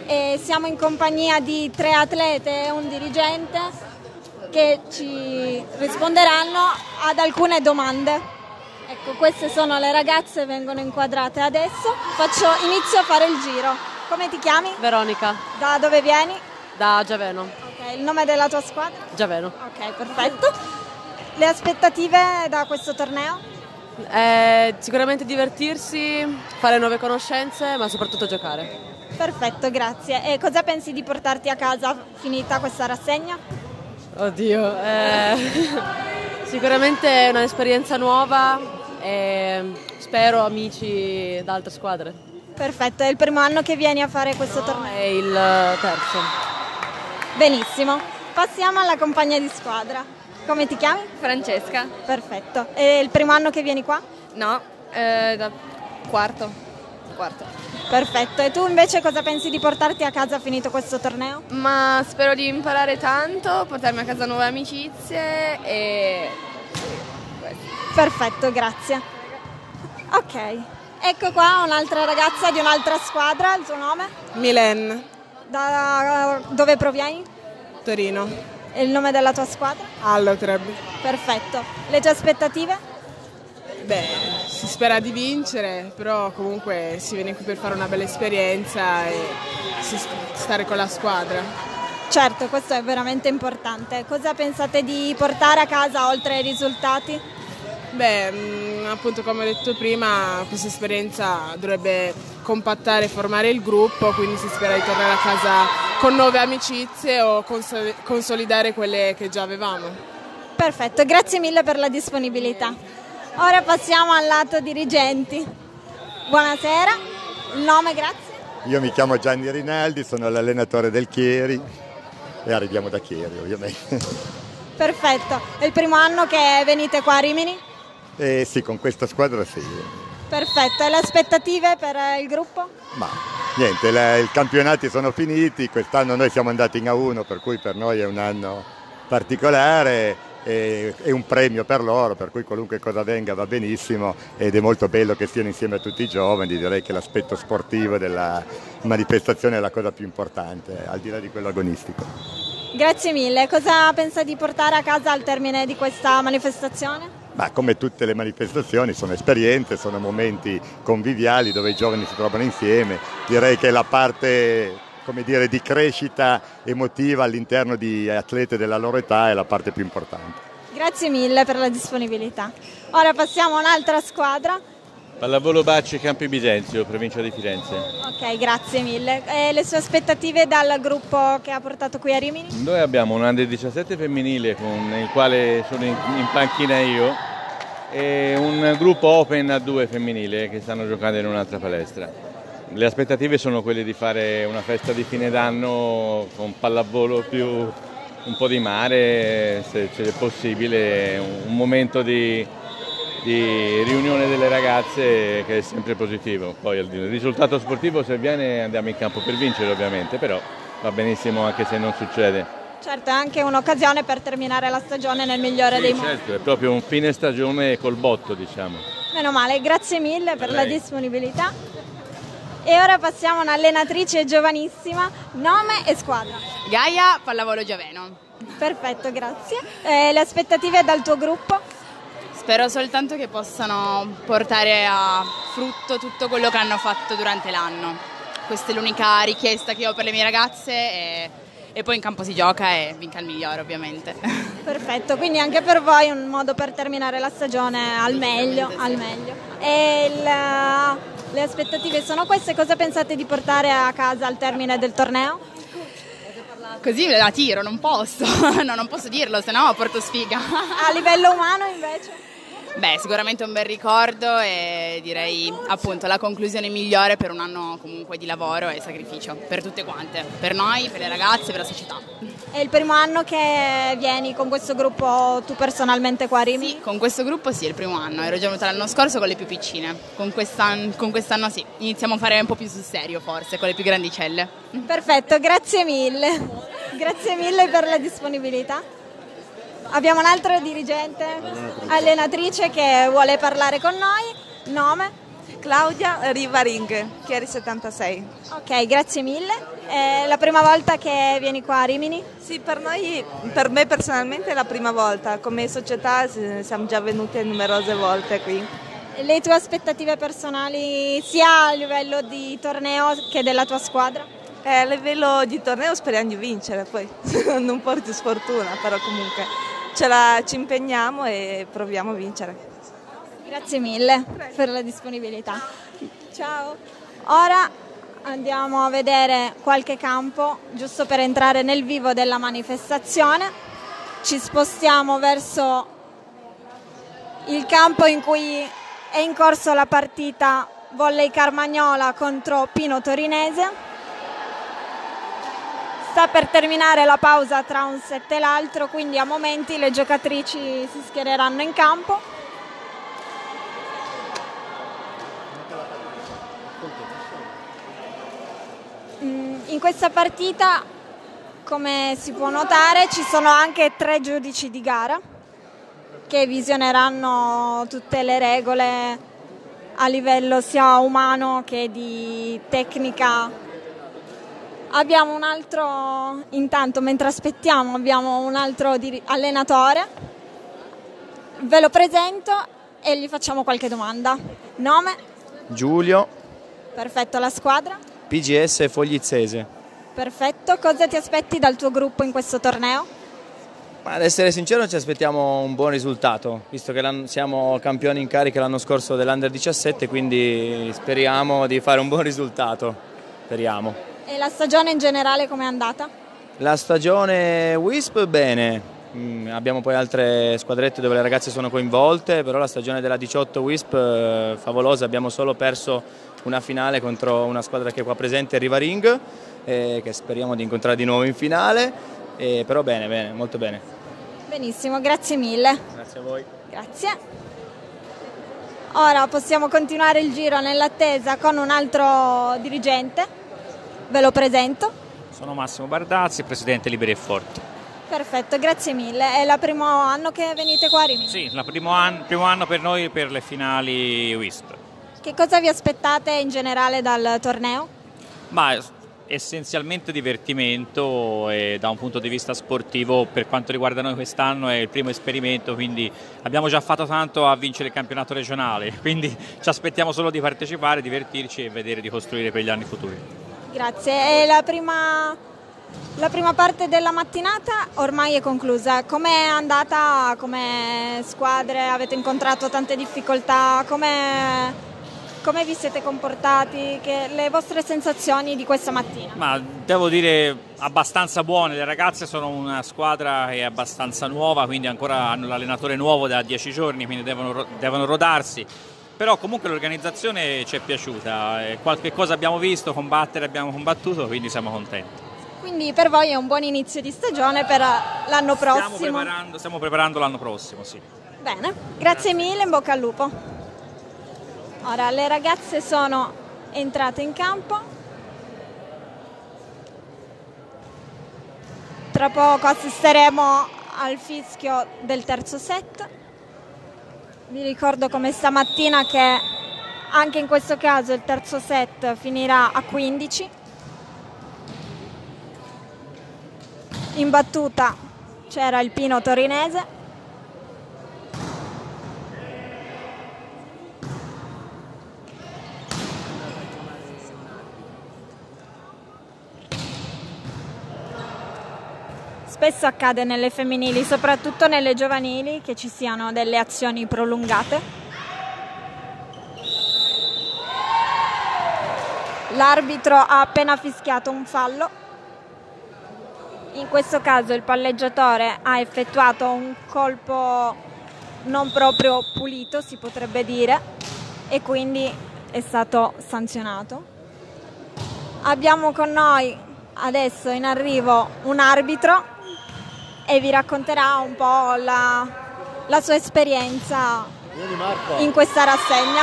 e siamo in compagnia di 3 atlete e un dirigente che ci risponderanno ad alcune domande. Ecco, queste sono le ragazze, vengono inquadrate adesso. Inizio a fare il giro. Come ti chiami? Veronica. Da dove vieni? Da Giaveno. Ok, il nome della tua squadra? Giaveno. Ok, perfetto. Le aspettative da questo torneo? Sicuramente divertirsi, fare nuove conoscenze, ma soprattutto giocare. Perfetto, grazie. E cosa pensi di portarti a casa finita questa rassegna? Oddio, sicuramente è un'esperienza nuova e spero amici da altre squadre. Perfetto, è il primo anno che vieni a fare questo torneo? È il terzo. Benissimo, passiamo alla compagna di squadra. Come ti chiami? Francesca. Perfetto. È il primo anno che vieni qua? No, da quarto. Perfetto. E tu invece cosa pensi di portarti a casa finito questo torneo? Ma spero di imparare tanto, portarmi a casa nuove amicizie e... Perfetto, grazie. Ok, ecco qua un'altra ragazza di un'altra squadra, il tuo nome? Milen, Da dove provieni? Torino. E il nome della tua squadra? Allotreb. Perfetto. Le tue aspettative? Beh, si spera di vincere, però comunque si viene qui per fare una bella esperienza e stare con la squadra. Certo, questo è veramente importante. Cosa pensate di portare a casa oltre ai risultati? Beh, appunto come ho detto prima, questa esperienza dovrebbe compattare e formare il gruppo, quindi si spera di tornare a casa con nuove amicizie o consolidare quelle che già avevamo. Perfetto, grazie mille per la disponibilità. Ora passiamo al lato dirigenti. Buonasera, il nome, grazie? Io mi chiamo Gianni Rinaldi, sono l'allenatore del Chieri e arriviamo da Chieri ovviamente. Perfetto, è il primo anno che venite qua a Rimini? Sì, con questa squadra sì. Perfetto, e le aspettative per il gruppo? Ma niente, i campionati sono finiti, quest'anno noi siamo andati in A1, per cui per noi è un anno particolare e un premio per loro, per cui qualunque cosa venga va benissimo ed è molto bello che stiano insieme a tutti i giovani. Direi che l'aspetto sportivo della manifestazione è la cosa più importante, al di là di quello agonistico. Grazie mille, cosa pensa di portare a casa al termine di questa manifestazione? Ma come tutte le manifestazioni sono esperienze, sono momenti conviviali dove i giovani si trovano insieme. Direi che la parte, come dire, di crescita emotiva all'interno di atlete della loro età è la parte più importante. Grazie mille per la disponibilità. Ora passiamo a un'altra squadra. Pallavolo Bacci, Campi Bisenzio, provincia di Firenze. Ok, grazie mille. E le sue aspettative dal gruppo che ha portato qui a Rimini? Noi abbiamo un Under 17 femminile con il quale sono in panchina io e un gruppo Open A2 femminile che stanno giocando in un'altra palestra. Le aspettative sono quelle di fare una festa di fine d'anno con pallavolo più un po' di mare, se è possibile, un momento di riunione delle ragazze che è sempre positivo. Poi il risultato sportivo, se viene, andiamo in campo per vincere ovviamente, però va benissimo anche se non succede. Certo, è anche un'occasione per terminare la stagione nel migliore dei modi. Certo, è proprio un fine stagione col botto, diciamo. Meno male, grazie mille per la disponibilità. E ora passiamo a un'allenatrice giovanissima, nome e squadra. Gaia, Pallavolo Giaveno. Perfetto, grazie. Le aspettative dal tuo gruppo? Spero soltanto che possano portare a frutto tutto quello che hanno fatto durante l'anno. Questa è l'unica richiesta che ho per le mie ragazze e poi in campo si gioca e vinca il migliore ovviamente. Perfetto, quindi anche per voi un modo per terminare la stagione al meglio. E le aspettative sono queste, cosa pensate di portare a casa al termine del torneo? Così la tiro, non posso, no, non posso dirlo, sennò porto sfiga. A livello umano invece? Beh, sicuramente un bel ricordo e direi appunto la conclusione migliore per un anno comunque di lavoro e sacrificio per tutte quante, per noi, per le ragazze, per la società. È il primo anno che vieni con questo gruppo tu personalmente qua a Rimini? Sì, con questo gruppo sì, è il primo anno, ero già venuta l'anno scorso con le più piccine, con quest'anno sì, iniziamo a fare un po' più sul serio forse, con le più grandicelle. Perfetto, grazie mille per la disponibilità. Abbiamo un altro dirigente, allenatrice che vuole parlare con noi. Nome? Claudia, Riva Ring, Chieri 76. Ok, grazie mille. È la prima volta che vieni qua a Rimini? Sì, per me personalmente è la prima volta, come società siamo già venute numerose volte qui. Le tue aspettative personali cia a livello di torneo che della tua squadra? A livello di torneo speriamo di vincere, poi non porti sfortuna, però comunque ci impegniamo e proviamo a vincere. Grazie mille per la disponibilità. Ciao. Ora andiamo a vedere qualche campo, giusto per entrare nel vivo della manifestazione. Ci spostiamo verso il campo in cui è in corso la partita Volley Carmagnola contro Pino Torinese. Sta per terminare la pausa tra un set e l'altro, quindi a momenti le giocatrici si schiereranno in campo. In questa partita, come si può notare, ci sono anche 3 giudici di gara che visioneranno tutte le regole a livello sia umano che di tecnica. Abbiamo un altro, intanto mentre aspettiamo, abbiamo un altro allenatore. Ve lo presento e gli facciamo qualche domanda. Nome? Giulio. Perfetto, la squadra? PGS Foglizzese. Perfetto, cosa ti aspetti dal tuo gruppo in questo torneo? Ma ad essere sincero ci aspettiamo un buon risultato, visto che siamo campioni in carica l'anno scorso dell'Under 17, quindi speriamo di fare un buon risultato, speriamo. E la stagione in generale com'è andata? La stagione WISP bene, abbiamo poi altre squadrette dove le ragazze sono coinvolte, però la stagione della 18 WISP favolosa, abbiamo solo perso una finale contro una squadra che è qua presente, Riva Ring, che speriamo di incontrare di nuovo in finale, però bene, molto bene. Benissimo, grazie mille. Grazie a voi. Grazie. Ora possiamo continuare il giro nell'attesa con un altro dirigente. Ve lo presento. Sono Massimo Bardazzi, presidente Liberi e Forti. Perfetto, grazie mille. È il primo anno che venite qua a Rimini? Sì, il primo anno per noi per le finali WISP. Che cosa vi aspettate in generale dal torneo? Ma essenzialmente divertimento e da un punto di vista sportivo per quanto riguarda noi quest'anno è il primo esperimento, quindi abbiamo già fatto tanto a vincere il campionato regionale, quindi ci aspettiamo solo di partecipare, divertirci e vedere di costruire per gli anni futuri. Grazie. E la prima parte della mattinata ormai è conclusa. Com'è andata come squadre? Avete incontrato tante difficoltà? Come vi siete comportati? Le vostre sensazioni di questa mattina? Ma devo dire abbastanza buone, le ragazze sono una squadra che è abbastanza nuova, quindi ancora hanno l'allenatore nuovo da 10 giorni, quindi devono rodarsi. Però comunque l'organizzazione ci è piaciuta, qualche cosa abbiamo visto, combattere abbiamo combattuto, quindi siamo contenti. Quindi per voi è un buon inizio di stagione per l'anno prossimo? Stiamo preparando l'anno prossimo, sì. Bene, grazie mille, in bocca al lupo. Ora le ragazze sono entrate in campo. Tra poco assisteremo al fischio del terzo set. Vi ricordo come stamattina che anche in questo caso il terzo set finirà a 15. In battuta c'era il Pino Torinese. Spesso accade nelle femminili, soprattutto nelle giovanili, che ci siano delle azioni prolungate. L'arbitro ha appena fischiato un fallo. In questo caso il palleggiatore ha effettuato un colpo non proprio pulito, si potrebbe dire, e quindi è stato sanzionato. Abbiamo con noi adesso in arrivo un arbitro e vi racconterà un po' la sua esperienza in questa rassegna.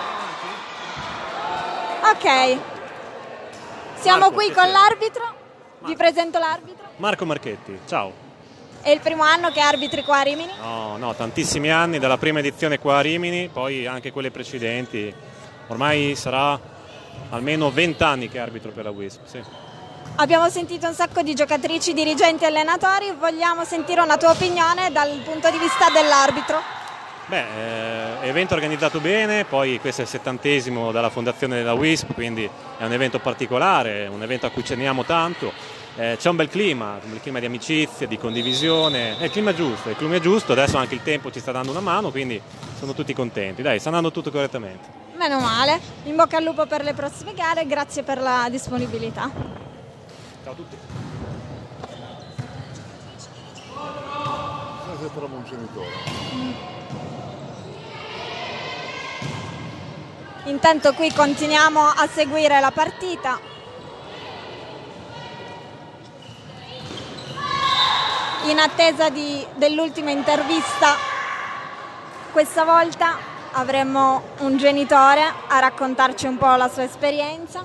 Ok, siamo qui con l'arbitro, vi presento l'arbitro. Marco Marchetti, ciao. È il primo anno che arbitri qua a Rimini? No, tantissimi anni, dalla prima edizione qua a Rimini, poi anche quelle precedenti, ormai sarà almeno 20 anni che arbitro per la WISP. Sì. Abbiamo sentito un sacco di giocatrici, dirigenti e allenatori, vogliamo sentire una tua opinione dal punto di vista dell'arbitro. Evento organizzato bene, poi questo è il 70° dalla fondazione della WISP, quindi è un evento particolare, un evento a cui teniamo tanto. C'è un bel clima di amicizia, di condivisione, è il clima giusto, adesso anche il tempo ci sta dando una mano, quindi sono tutti contenti, dai, sta andando tutto correttamente. Meno male, in bocca al lupo per le prossime gare, grazie per la disponibilità. Ciao a tutti. Trovo un genitore. Intanto qui continuiamo a seguire la partita. In attesa dell'ultima intervista, questa volta avremo un genitore a raccontarci un po' la sua esperienza.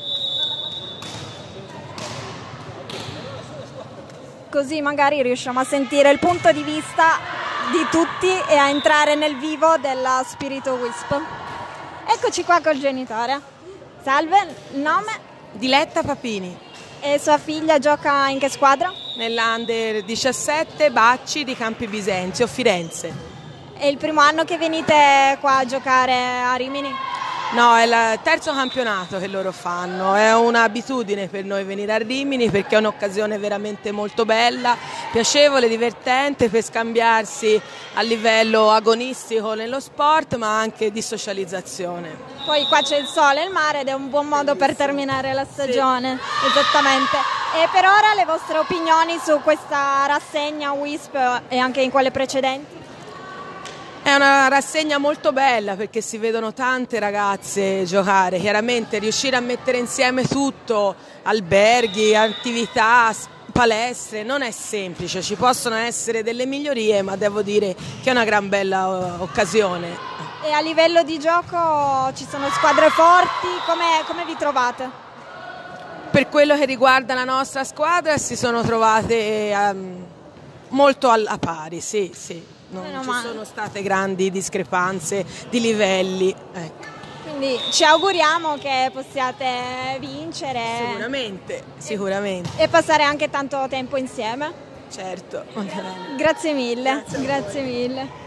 Così magari riusciamo a sentire il punto di vista di tutti e a entrare nel vivo della Spirito Wisp. Eccoci qua col genitore. Salve, il nome? Diletta Papini. E sua figlia gioca in che squadra? Nell'Under 17 Bacci di Campi Bisenzio, Firenze. È il primo anno che venite qua a giocare a Rimini? No, è il terzo campionato che loro fanno, è un'abitudine per noi venire a Rimini perché è un'occasione veramente molto bella, piacevole, divertente per scambiarsi a livello agonistico nello sport ma anche di socializzazione. Poi qua c'è il sole e il mare ed è un buon modo per terminare la stagione, sì. Esattamente. E per ora le vostre opinioni su questa rassegna WISP e anche in quelle precedenti? È una rassegna molto bella perché si vedono tante ragazze giocare, chiaramente riuscire a mettere insieme tutto, alberghi, attività, palestre, non è semplice, ci possono essere delle migliorie ma devo dire che è una gran bella occasione. E a livello di gioco ci sono squadre forti, come vi trovate? Per quello che riguarda la nostra squadra si sono trovate molto alla pari, sì. Non ci sono state grandi discrepanze di livelli. Ecco. Quindi ci auguriamo che possiate vincere. Sicuramente. E passare anche tanto tempo insieme. Certo. Grazie mille. Grazie mille.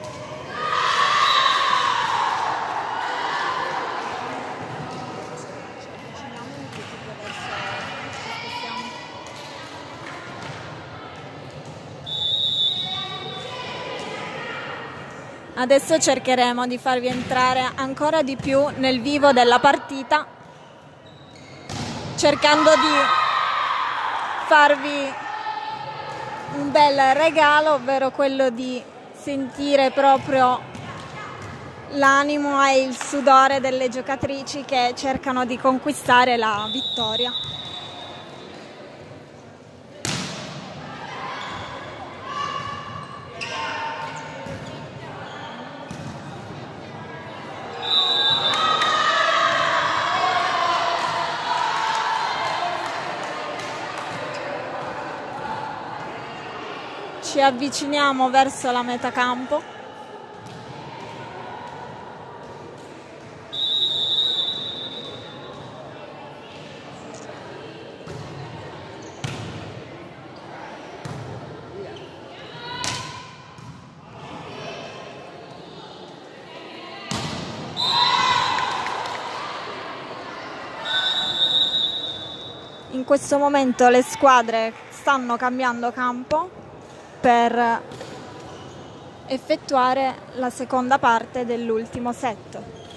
Adesso cercheremo di farvi entrare ancora di più nel vivo della partita, cercando di farvi un bel regalo, ovvero quello di sentire proprio l'animo e il sudore delle giocatrici che cercano di conquistare la vittoria. Ci avviciniamo verso la metà campo. In questo momento le squadre stanno cambiando campo per effettuare la seconda parte dell'ultimo set.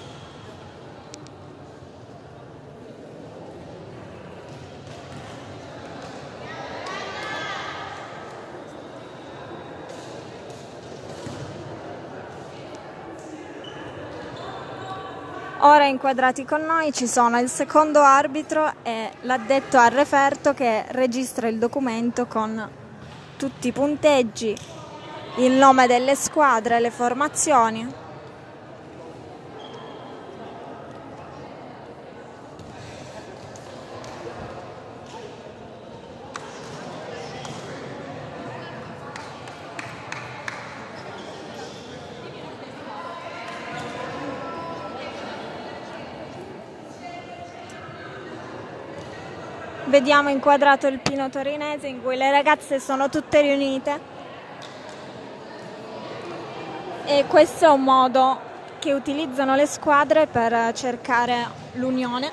Ora inquadrati con noi ci sono il secondo arbitro e l'addetto al referto che registra il documento con tutti i punteggi, il nome delle squadre, le formazioni. vediamo inquadrato il Pino Torinese in cui le ragazze sono tutte riunite e questo è un modo che utilizzano le squadre per cercare l'unione,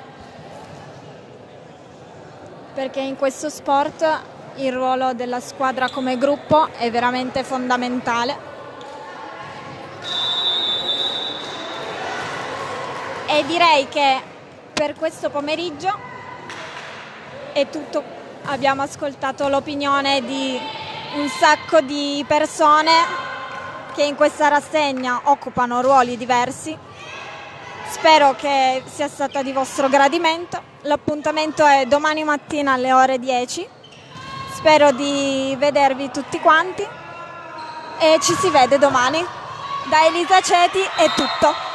perché in questo sport il ruolo della squadra come gruppo è veramente fondamentale. E direi che per questo pomeriggio è tutto. Abbiamo ascoltato l'opinione di un sacco di persone che in questa rassegna occupano ruoli diversi. Spero che sia stata di vostro gradimento. L'appuntamento è domani mattina alle ore 10. Spero di vedervi tutti quanti e ci si vede domani. Da Elisa Ceti è tutto.